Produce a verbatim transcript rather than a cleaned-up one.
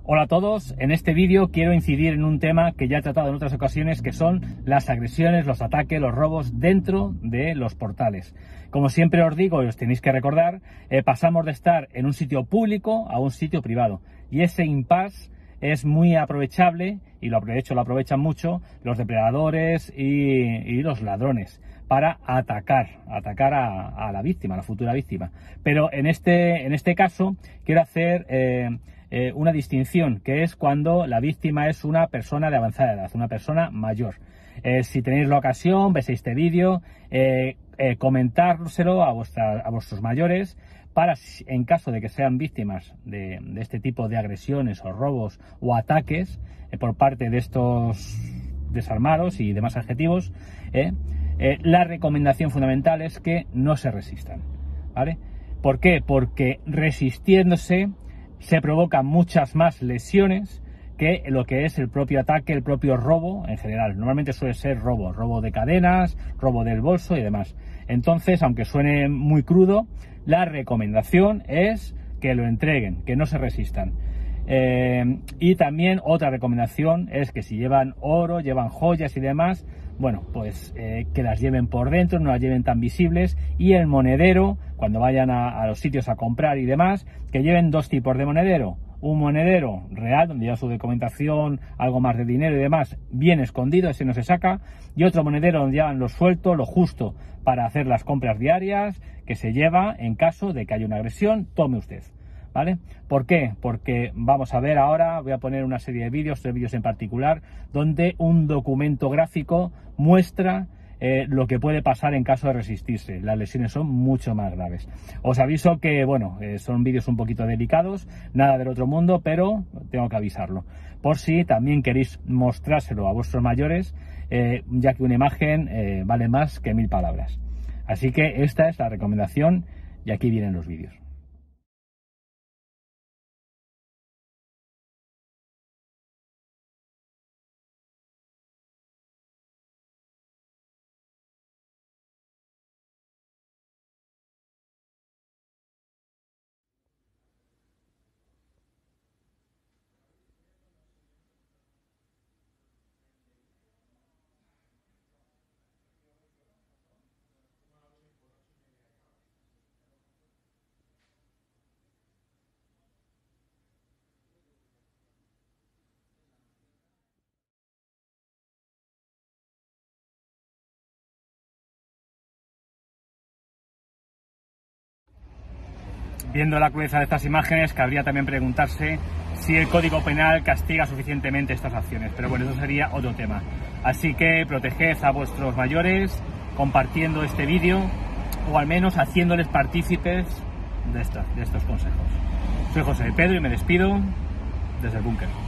Hola a todos, en este vídeo quiero incidir en un tema que ya he tratado en otras ocasiones, que son las agresiones, los ataques, los robos dentro de los portales. Como siempre os digo y os tenéis que recordar, eh, pasamos de estar en un sitio público a un sitio privado, y ese impasse es muy aprovechable, y lo aprovecho, lo aprovechan mucho los depredadores y, y los ladrones para atacar, atacar a, a la víctima, a la futura víctima. Pero en este, en este caso quiero hacer eh, eh, una distinción, que es cuando la víctima es una persona de avanzada edad, una persona mayor. Eh, si tenéis la ocasión, veis este vídeo, eh, eh, comentárselo a, vuestra, a vuestros mayores, para, en caso de que sean víctimas de, de este tipo de agresiones o robos o ataques eh, por parte de estos desarmados y demás adjetivos, eh, eh, la recomendación fundamental es que no se resistan, ¿vale? ¿Por qué? Porque resistiéndose se provocan muchas más lesiones que lo que es el propio ataque, el propio robo en general. Normalmente suele ser robo, robo de cadenas, robo del bolso y demás. Entonces, aunque suene muy crudo, la recomendación es que lo entreguen, que no se resistan. Eh, y también otra recomendación es que si llevan oro, llevan joyas y demás, bueno, pues eh, que las lleven por dentro, no las lleven tan visibles, y el monedero, cuando vayan a, a los sitios a comprar y demás, que lleven dos tipos de monedero. Un monedero real, donde lleva su documentación, algo más de dinero y demás, bien escondido, ese no se saca, y otro monedero donde llevan lo suelto, lo justo para hacer las compras diarias, que se lleva en caso de que haya una agresión, tome usted, ¿vale? ¿Por qué? Porque vamos a ver ahora, voy a poner una serie de vídeos, tres vídeos en particular, donde un documento gráfico muestra Eh, lo que puede pasar en caso de resistirse. Las lesiones son mucho más graves. Os aviso que, bueno, eh, son vídeos un poquito delicados, nada del otro mundo, pero tengo que avisarlo. Por si también queréis mostrárselo a vuestros mayores, eh, ya que una imagen eh, vale más que mil palabras. Así que esta es la recomendación y aquí vienen los vídeos. Viendo la crudeza de estas imágenes, cabría también preguntarse si el Código Penal castiga suficientemente estas acciones, pero bueno, eso sería otro tema. Así que proteged a vuestros mayores compartiendo este vídeo, o al menos haciéndoles partícipes de estos, de estos consejos. Soy José Pedro y me despido desde el búnker.